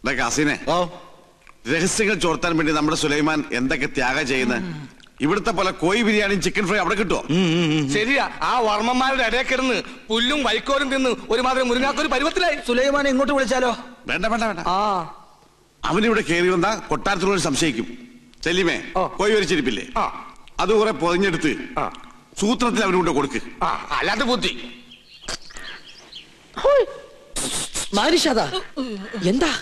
കാസിനെ രഹസ്യങ്ങൾ ചോർത്താൻ വേണ്ടി നമ്മുടെ സുലൈമാൻ എന്തൊക്കെ ത്യാഗം ചെയ്യുന്നത്. ഇവിടുത്തെ പോലെ കോഴി ബിരിയാണിയും ചിക്കൻ ഫ്രൈ അവിടെ കിട്ടുമോ? ശരിയാ, ആ വർമ്മന്മാരുടെ ഇടയിൽ കിടന്ന് പുല്ലും വൈക്കോലും തിന്ന് ഒരുമാതിരി മുരുങ്ങാക്കൊരു പരുവത്തിലായി. സുലൈമാനെ ഇങ്ങോട്ട് വിളിച്ചാലോ? വേണ്ട വേണ്ട വേണ്ട. അവനിവിടെ കയറി വന്ന കൊട്ടാരത്തിനോട് സംശയിക്കും. ചെല്ലിമേ കോഴി വരിച്ചിരിപ്പില്ലേ, അത് കുറെ പൊതിഞ്ഞെടുത്ത് സൂത്രത്തിൽ അവനുകൊണ്ട് കൊടുക്ക്. അല്ലാതെ ബുദ്ധി എന്താ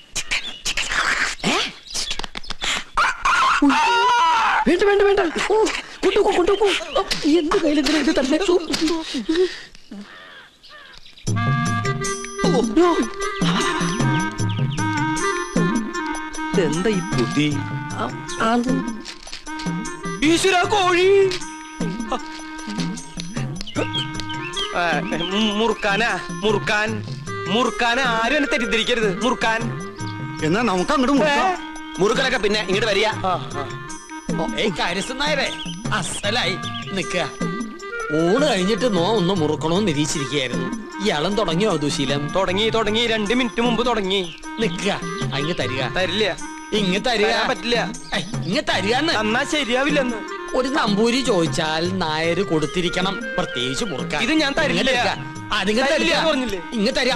വേണ്ട വേണ്ട വേണ്ട, കൊണ്ടുപോ കൊണ്ടുപോ. എന്ത് കയ്യിലെന്തിനാ ഇത് തന്നെ? എന്താ ഈ ബുദ്ധി? ഈശ്വര, കോഴി മുറുക്കാനാ, മുറുക്കാൻ മുറുക്കാനെ ആരും എന്നെ തെറ്റിദ്ധരിക്കരുത്. മുറുക്കാൻ എന്നാ നമുക്ക് അങ്ങോട്ട് മുറുക്കലൊക്കെ പിന്നെ ഇങ്ങോട്ട് വരിക. കാര്യസ്ഥനായരെ അസലായി നിക്ക. ഊണ് കഴിഞ്ഞിട്ട് ഒന്ന് മുറുക്കണോന്ന് നിരീക്ഷിച്ചിരിക്കുകയായിരുന്നു. ഇയാളും തുടങ്ങിയോ ദുശീലം? തുടങ്ങി 2 മിനിറ്റ് മുമ്പ് തുടങ്ങി. നിക്ക, അങ്ങ് തരിക. തരില്ല, ഇങ്ങ് തരിക. പറ്റില്ല. ഇങ്ങ് തരിക. എന്നാ ശരിയാവില്ലെന്ന്. ഒരു നമ്പൂരി ചോദിച്ചാൽ നായര് കൊടുത്തിരിക്കണം, പ്രത്യേകിച്ച് മുറുക്കാൻ. ഇത് ഞാൻ തരില്ല. ഇങ്ങ് തരിക.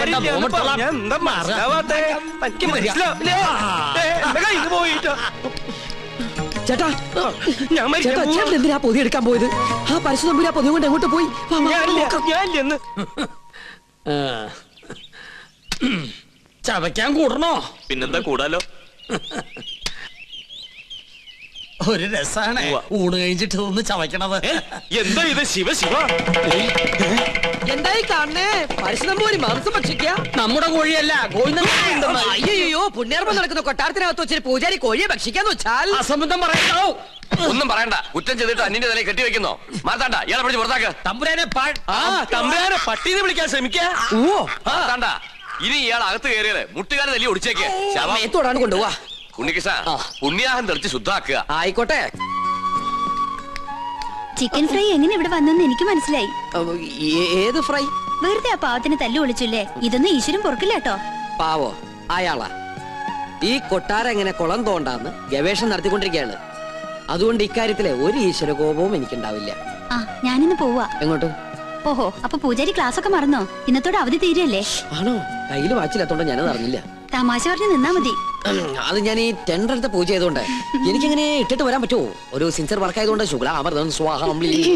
ചേട്ടാ, ചേട്ടൻ എന്തിനാ പൊതി എടുക്കാൻ പോയത്? ആ പരശു നമ്പൂരി ആ പൊതി കൊണ്ട് എങ്ങോട്ട് പോയി? ചവയ്ക്കാൻ കൂടണോ? പിന്നെന്താ കൂടാലോ. ഒരു രസാണ് ഊണ് കഴിഞ്ഞിട്ട് ഒന്ന് ചവയ്ക്കണത്. എന്താ ഇത്? ശിവ ശിവ, എന്തായി കാണണേ? പരശുനമ്പൂരി മാംസം ഭക്ഷിക്ക? നമ്മുടെ കോഴിയല്ല, അയ്യോ പുണ്യാർമ്മം നടക്കുന്ന കൊട്ടാരത്തിനകത്ത് വെച്ചൊരു പൂജാരി കോഴിയെ ഭക്ഷിക്കാന്ന് വെച്ചാൽ അസംബന്ധം പറയണോ? ഒന്നും പറയണ്ട. കുറ്റം ചെയ്തിട്ട് അന്യന്റെ തലയിൽ കെട്ടിവെക്കുന്നോ? മാത്താണ്ട, ഇയാളെ പിടിച്ച് പുറത്താക്ക്. തമ്പുരാനെ തമ്പുരാനെ പട്ടീനെ വിളിക്കാൻ ശ്രമിക്കാ. മാത്താണ്ട, ഇനി ഇയാൾ അകത്ത് കയറിയത് മുട്ടുകാരെ തല്ലി ഒടിച്ചേക്ക്. ത്തോടാണ് കൊണ്ടുപോവാ. ഉണ്ണികൃഷ്ണ, പുണ്യാഹം തെളിച്ച് ശുദ്ധാക്കുക. ആയിക്കോട്ടെ. ചിക്കൻ ഫ്രൈ എങ്ങനെ ഇവിടെ വന്നെന്ന് എനിക്ക് മനസ്സിലായി. ഏത് ഫ്രൈ? വെറുതെ ആ പാവത്തിന് തല്ലു വിളിച്ചില്ലേ? ഇതൊന്നും ഈശ്വരൻ പൊറുക്കില്ല കേട്ടോ. പാവോ അയാളാ. ഈ കൊട്ടാരം എങ്ങനെ കുളം തോണ്ടാന്ന് ഗവേഷണം നടത്തിക്കൊണ്ടിരിക്കുകയാണ്. അതുകൊണ്ട് ഇക്കാര്യത്തിലെ ഒരു ഈശ്വര കോപവും എനിക്കുണ്ടാവില്ല. ആ, ഞാനിന്ന് പോവാ. എങ്ങോട്ട്? ഓഹോ, അപ്പൊ പൂജാരി ക്ലാസ് ഒക്കെ മറന്നോ? ഇന്നത്തോടെ അവധി തീരല്ലേ? ആണോ? കയ്യില് വാച്ചില്ലാത്തോണ്ട് ഞാനത് അറിഞ്ഞില്ല. തമാശ പറഞ്ഞ് നിന്നാ മതി. അത് ഞാൻ ഈ ടെൻഡർ എടുത്ത പൂജ ചെയ്തോണ്ട് എനിക്കെങ്ങനെ ഇട്ടിട്ട് വരാൻ പറ്റുമോ? ഒരു സിൻസിയർ വർക്ക് ആയതുകൊണ്ട് ശുക്ലാമൃതം സ്വാഹം.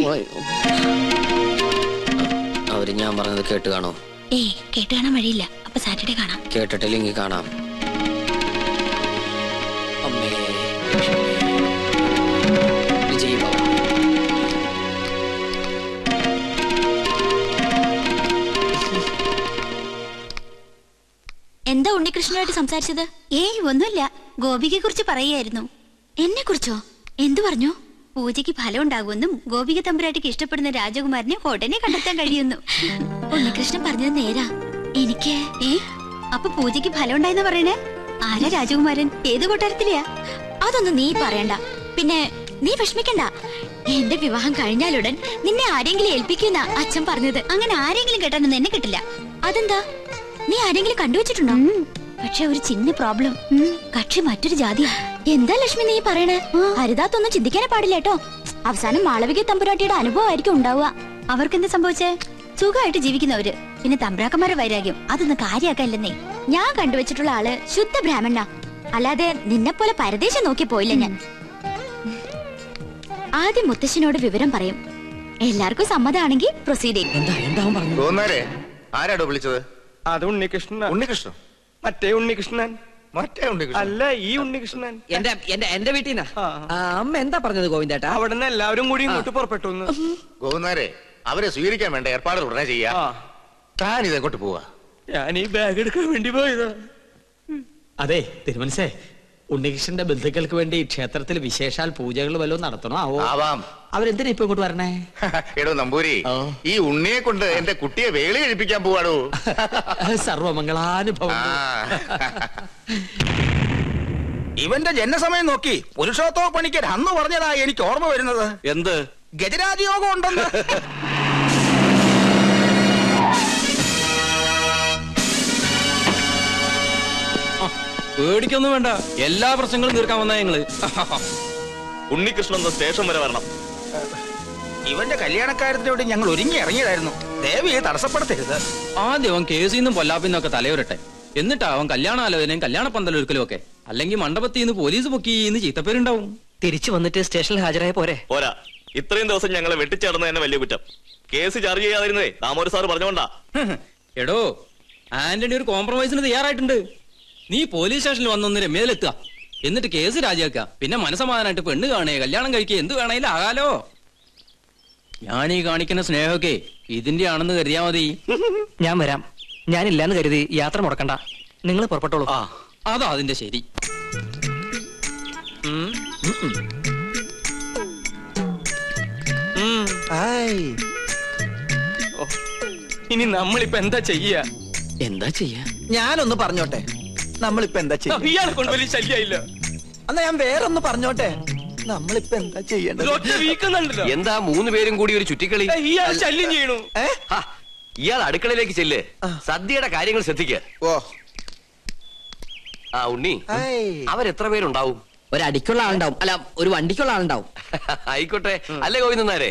അവര് ഞാൻ പറഞ്ഞത് കേട്ട് കാണോ? ഏയ്, കേട്ട് കാണാൻ വഴിയില്ല. അപ്പൊ സാറ്റർഡേ കാണാം. കേട്ടിട്ടില്ലെങ്കിൽ കാണാം. അമ്മേ വിജയ് ബാബു. എന്താ ഉണ്ണികൃഷ്ണനായിട്ട് സംസാരിച്ചത്? ഏയ് ഒന്നുമില്ല, ഗോപികയെ കുറിച്ച് പറയായിരുന്നു. എന്നെ കുറിച്ചോ? എന്തു പറഞ്ഞു? പൂജയ്ക്ക് ഫലം ഉണ്ടാകുമെന്നും ഗോപിക തമ്പുരാട്ടിക്ക് ഇഷ്ടപ്പെടുന്ന രാജകുമാരനെ ഉടനെ കണ്ടെത്താൻ കഴിയുന്നു. ഉണ്ണികൃഷ്ണൻ പറഞ്ഞത് നേരാ. എനിക്ക് അപ്പൊ പൂജയ്ക്ക് ഫലം ഉണ്ടായെന്ന് പറയണേ? ആരാ രാജകുമാരൻ? ഏത് കൊട്ടാരത്തിലെയാ? അതൊന്നും നീ പറയണ്ട. പിന്നെ നീ വിഷമിക്കണ്ട. എന്റെ വിവാഹം കഴിഞ്ഞാലുടൻ നിന്നെ ആരെങ്കിലും ഏൽപ്പിക്കുന്ന അച്ഛൻ പറഞ്ഞത്. അങ്ങനെ ആരെങ്കിലും കേട്ടാനൊന്നും എന്നെ കിട്ടില്ല. അതെന്താ? നീ ആരെങ്കിലും കണ്ടുവച്ചിട്ടുണ്ടോ? പക്ഷെ ഒരു ചിന്ന പ്രോബ്ലം. കക്ഷി മറ്റൊരു ജാതിയാ. എന്താ ലക്ഷ്മി നീ പറയണേ? ഹരിതാത്തൊന്നും ചിന്തിക്കാനേ പാടില്ല കേട്ടോ. അവസാനം മാളവിക തമ്പുരാട്ടിയുടെ അനുഭവമായിരിക്കും ഉണ്ടാവുക. അവർക്കെന്താ സംഭവിച്ചേ? സുഖമായിട്ട് ജീവിക്കുന്നവര്. പിന്നെ തമ്പ്രാക്കന്മാരുടെ വൈരാഗ്യം അതൊന്നും കാര്യാക്കല്ലെന്നേ. ഞാൻ കണ്ടുവച്ചിട്ടുള്ള ആള് ശുദ്ധ ബ്രാഹ്മണ. അല്ലാതെ നിന്നെ പോലെ പരദേശം നോക്കി പോയില്ല ഞാൻ. ആദ്യം മുത്തശ്ശനോട് വിവരം പറയും. എല്ലാവർക്കും സമ്മതമാണെങ്കിൽ പ്രൊസീഡ് ചെയ്യും. ആരാടോ വിളിച്ചത്? അത് ഉണ്ണികൃഷ്ണൻ. ഉണ്ണികൃഷ്ണൻ? മറ്റേ ഉണ്ണികൃഷ്ണൻ. മറ്റേ ഉണ്ണികൃഷ്ണൻ അല്ല, ഈ ഉണ്ണികൃഷ്ണൻ. എന്റെ വീട്ടിൽ നിന്ന്. അമ്മ എന്താ പറഞ്ഞത് ഗോവിന്ദേട്ടാ? അവിടെ നിന്ന് എല്ലാവരും കൂടി ഇങ്ങോട്ട് പുറപ്പെട്ടു. ഗോവിന്ദാരെ, അവരെ സ്വീകരിക്കാൻ വേണ്ട ഏർപ്പാടുകൾ ഉടനെ ചെയ്യാ. താൻ ഇതെങ്ങോട്ട് പോവാ? ഞാൻ ഈ ബാഗ് എടുക്കാൻ വേണ്ടി പോയതാ. അതെ തിരുമനസേ, ഉണ്ണികൃഷ്ണന്റെ ബന്ധുക്കൾക്ക് വേണ്ടി ക്ഷേത്രത്തിൽ വിശേഷാൽ പൂജകൾ വല്ലതും നടത്തണോ? ആവാം. അവരെന്തിനാ ഇപ്പൊ ഇങ്ങോട്ട് വരണേ? എടോ നമ്പൂരി, ഈ ഉണ്ണിയെ കൊണ്ട് എന്റെ കുട്ടിയെ വേളി കഴിപ്പിക്കാൻ പോവാടോ. സർവമംഗളാനുഭവം. ഇവന്റെ ജനസമയം നോക്കി പുരുഷോത്തമ പണിക്കർ അന്ന് പറഞ്ഞതാ എനിക്ക് ഓർമ്മ വരുന്നത്. എന്ത്? ഗജരാജയോഗം ഉണ്ടെന്ന്. പേടിക്കൊന്നും വേണ്ട, എല്ലാ പ്രശ്നങ്ങളും തീർക്കാൻ വന്നാ ഞങ്ങള്. ഉണ്ണികൃഷ്ണൻ സ്റ്റേഷൻ വരെ വരണം. ഇവന്റെ കല്യാണക്കാരത്തിനോട് ഞങ്ങൾ ഒരുങ്ങി ഇറങ്ങിയതായിരുന്നു. ദേവിയെ തടസ്സപ്പെടുത്തരുത്. ആദ്യം അവൻ കേസിൽ നിന്നും പൊല്ലാപ്പിന്നൊക്കെ തലയുരട്ടെ, എന്നിട്ടാ അവൻ കല്യാണാലോചനയും കല്യാണ പന്തലൊരുക്കലും ഒക്കെ. അല്ലെങ്കിൽ മണ്ഡപത്തിൽ നിന്ന് പോലീസ് പൊക്കിന്ന് ചീത്തപ്പേരുണ്ടാവും. തിരിച്ചു വന്നിട്ട് സ്റ്റേഷനിൽ ഹാജരായ പോരെ? പോരാ, ഇത്രയും ദിവസം ഞങ്ങളെ വെട്ടിച്ചേർന്ന് തന്നെ വലിയ കുറ്റം. കേസ് ചാർജ് ചെയ്യാതിരുന്നേ ദാമോദർ സാർ പറഞ്ഞോണ്ടാ. എടോ, ആന്റണി ഒരു കോംപ്രമൈസിന് തയ്യാറായിട്ടുണ്ട്. നീ പോലീസ് സ്റ്റേഷനിൽ വന്നൊന്ന് രമ്യയിലെത്തുക, എന്നിട്ട് കേസ് രാജിവെക്കുക. പിന്നെ മനസ്സമാധാനായിട്ട് പെണ്ണ് കാണുക, കല്യാണം കഴിക്കുക, എന്ത് വേണേലും ആകാലോ. ഞാൻ ഈ കാണിക്കുന്ന സ്നേഹമൊക്കെ ഇതിന്റെ ആണെന്ന് കരുതിയാ മതി. ഞാൻ വരാം. ഞാനില്ലാന്ന് കരുതി യാത്ര മുടക്കണ്ട. നിങ്ങൾ പുറപ്പെട്ടോളൂ. അതാ അതിന്റെ ശരി. ഇനി നമ്മളിപ്പോ എന്താ ചെയ്യാ? എന്താ ചെയ്യാ? ഞാനൊന്ന് പറഞ്ഞോട്ടെ, നമ്മളിപ്പോ എന്താ ചെയ്യാ? ഇയാളെ കൊണ്ട് വലിയ ശല്യായില്ല. എന്നാ ഞാൻ വേറൊന്ന് പറഞ്ഞോട്ടെ, നമ്മളിപ്പോ എന്താ ചെയ്യേണ്ടത്? വീക്കുന്നുണ്ടല്ലോ. എന്താ 3 പേരും കൂടി ഒരു ചുറ്റിക്കളി? ഇയാൾ ശല്യം ചെയ്യണു. ഇയാൾ അടുക്കളയിലേക്ക് ചെല്ല്, സദ്യയുടെ കാര്യങ്ങൾ ശ്രദ്ധിക്കുക. ഓ, ആ ഉണ്ണി, അവരെത്ര പേരുണ്ടാവും? ഒരു അടിക്കുള്ള ആളുണ്ടാവും, അല്ല ഒരു വണ്ടിക്കുള്ള ആളുണ്ടാവും. ആയിക്കോട്ടെ, അല്ലേ ഗോവിന്ദനാരെ?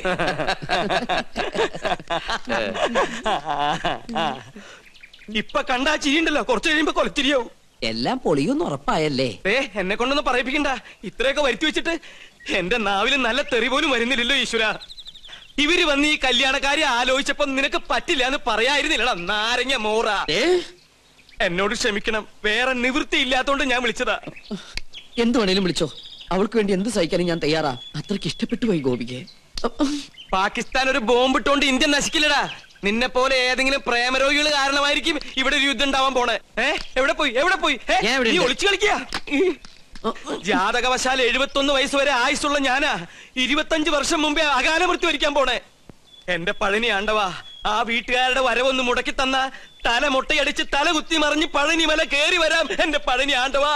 ഇപ്പൊ കണ്ടാ ചിരിയുണ്ടല്ലോ, കുറച്ച് കഴിയുമ്പോ കൊലത്തിരിയാവും. എല്ലാം പൊളിയൊന്നും ഉറപ്പായല്ലേ? എന്നെ കൊണ്ടൊന്നും പറയിപ്പിക്കണ്ട. ഇത്രയൊക്കെ വരുത്തി വെച്ചിട്ട് എന്റെ നാവിൽ നല്ല തെറി പോലും വരുന്നില്ലല്ലോ ഈശ്വര. ഇവര് വന്ന് ഈ കല്യാണക്കാരി ആലോചിച്ചപ്പോ നിനക്ക് പറ്റില്ല എന്ന് പറയായിരുന്നില്ലടാ നാരങ്ങ മോറ. എന്നോട് ക്ഷമിക്കണം, വേറെ നിവൃത്തി ഇല്ലാത്തോണ്ട് ഞാൻ വിളിച്ചതാ. എന്ത് വേണേലും വിളിച്ചോ, അവൾക്ക് വേണ്ടി എന്ത് സഹിക്കാനും ഞാൻ തയ്യാറാ. അത്രക്ക് ഇഷ്ടപ്പെട്ടു പോയി ഗോപിക്ക്. പാകിസ്ഥാൻ ഒരു ബോംബിട്ടോണ്ട് ഇന്ത്യ നശിക്കില്ലടാ. നിന്നെ പോലെ ഏതെങ്കിലും പ്രേമരോഗികൾ കാരണമായിരിക്കും ഇവിടെ ഒരു യുദ്ധം ഉണ്ടാവാൻ പോണേ. എവിടെ പോയി നീ ഒളിച്ചു കളിക്കുക? ജാതകവശാൽ 71 വയസ്സ് വരെ ആയുസുള്ള ഞാനാ 25 വർഷം മുമ്പേ അകാല മൃത്യു വരിക്കാൻ പോണേ. എന്റെ പഴനി ആണ്ടവാ, ആ വീട്ടുകാരുടെ വരവൊന്ന് മുടക്കി തന്ന തല മുട്ടയടിച്ച് തല കുത്തി മറിഞ്ഞ് പഴനി മല കേറി വരാം. എന്റെ പഴനി ആണ്ടവാ.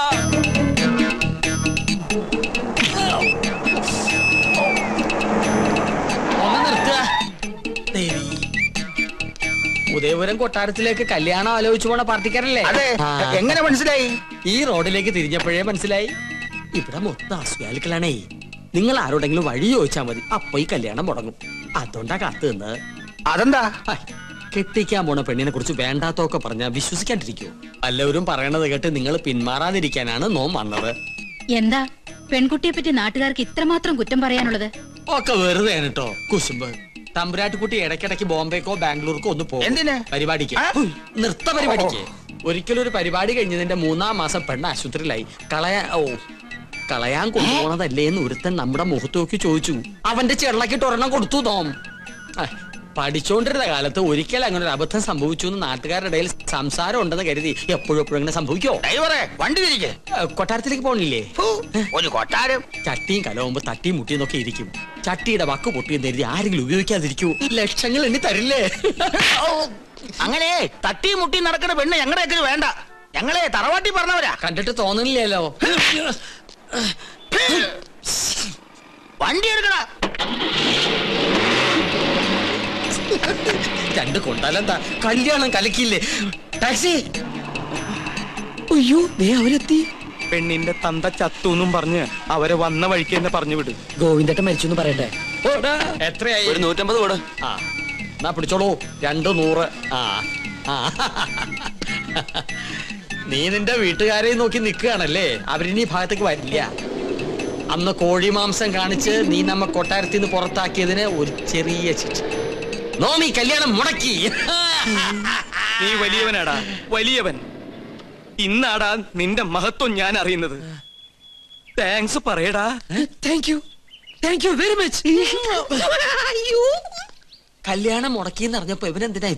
ഉദയപുരം കൊട്ടാരത്തിലേക്ക് കല്യാണം ആലോചിച്ചു പോണ പാർട്ടിക്കാരല്ലേ? അതെ. എങ്ങനെ മനസ്സിലായി? ഈ റോഡിലേക്ക് തിരിഞ്ഞപ്പോഴേ മനസ്സിലായി. ഇവിടെ മൊത്തം അസ്വാലുക്കളാണേ. നിങ്ങൾ ആരോടെങ്കിലും വഴി ചോദിച്ചാൽ മതി, അപ്പൊ ഈ കല്യാണം മുടങ്ങും. അതുകൊണ്ടാ കാത്തു നിന്ന്. അതെന്താ? കെട്ടിക്കാൻ പോണ പെണ്ണിനെ കുറിച്ച് വേണ്ടാത്തൊക്കെ പറഞ്ഞാൽ വിശ്വസിക്കാണ്ടിരിക്കൂ. എല്ലാവരും പറയണത് കേട്ട് നിങ്ങൾ പിന്മാറാതിരിക്കാനാണ് നോം വന്നത്. എന്താ പെൺകുട്ടിയെ പറ്റി നാട്ടുകാർക്ക് ഇത്രമാത്രം കുറ്റം പറയാനുള്ളത്? ഒക്കെ വെറുതെ കേട്ടോ കുശുമ്പ്. തമ്പുരാട്ടിക്കുട്ടി ഇടയ്ക്കിടയ്ക്ക് ബോംബെക്കോ ബാംഗ്ലൂർക്കോ ഒന്ന് പോകും. എന്തിന്? പരിപാടിക്ക്, നൃത്ത പരിപാടിക്ക്. ഒരിക്കലും ഒരു പരിപാടി കഴിഞ്ഞതിന്റെ 3-ാം മാസം പെണ്ണ് ആശുപത്രിയിലായി. കളയാൻ കൊണ്ടുപോണതല്ലേ എന്ന് ഒരുത്തൻ നമ്മുടെ മുഖത്ത് നോക്കി ചോദിച്ചു. അവന്റെ ചെള്ളക്കിട്ട് ഒരെണ്ണം കൊടുത്തു തോം. പഠിച്ചോണ്ടിരുന്ന കാലത്ത് ഒരിക്കൽ അങ്ങനെ ഒരു അബദ്ധം സംഭവിച്ചു എന്ന് നാട്ടുകാരുടെ ഇടയിൽ സംസാരം ഉണ്ടെന്ന് കരുതി എപ്പോഴും ഇങ്ങനെ സംഭവിക്കോ? വണ്ടി തിരികെ കൊട്ടാരത്തിലേക്ക് പോണില്ലേ? ഒരു കൊട്ടാരം ചട്ടിയും കലവുമ്പോ തട്ടിയും മുട്ടിയെന്നൊക്കെ ഇരിക്കും. ചട്ടിയുടെ വക്ക് പൊട്ടിയെന്ന് കരുതി ആരെങ്കിലും ഉപയോഗിക്കാതിരിക്കൂ? ലക്ഷങ്ങൾ എണ്ണി തരില്ലേ? അങ്ങനെ തട്ടിയും മുട്ടിയും നടക്കുന്ന പെണ്ണ് ഞങ്ങളുടെ വേണ്ട. ഞങ്ങളെ തറവാട്ടി പറഞ്ഞവരാ. കണ്ടിട്ട് തോന്നുന്നില്ലല്ലോ. വണ്ടി എടുക്കണ. രണ്ട് കൊണ്ടാലെന്താ, കല്യാണം കലക്കില്ലേ? ടാക്സി. അയ്യോ, അവരെത്തി. പെണ്ണിന്റെ തന്ത ചത്തുന്നും പറഞ്ഞ് അവരെ വന്ന വഴിക്ക് തന്നെ പറഞ്ഞു വിട്. ഗോവിന്ദട്ടൻ മരിച്ചു പറയട്ടെ. എത്രയായി? ഒരു 150 കൂടെ. ആ, എന്നാ പിടിച്ചോളൂ. 200. നീ നിന്റെ വീട്ടുകാരെ നോക്കി നിൽക്കുകയാണല്ലേ? അവരിനി ഭാഗത്തേക്ക് വരില്ല. അന്ന് കോഴി മാംസം കാണിച്ച് നീ നമ്മ കൊട്ടാരത്തിൽ നിന്ന് പുറത്താക്കിയതിന് ഒരു ചെറിയ ശിക്ഷ. നോമി കല്യാണം മുടക്കി. നീ വലിയവനാടാ, വലിയവൻ. ഇന്നാടാ നിന്റെ മഹത്വം ഞാൻ അറിയുന്നത്. താങ്ക്സ് പറയടാ. Thank you very much. കല്യാണം മുടക്കിയെന്ന് അറിഞ്ഞപ്പോ ഇവനെന്തിനാ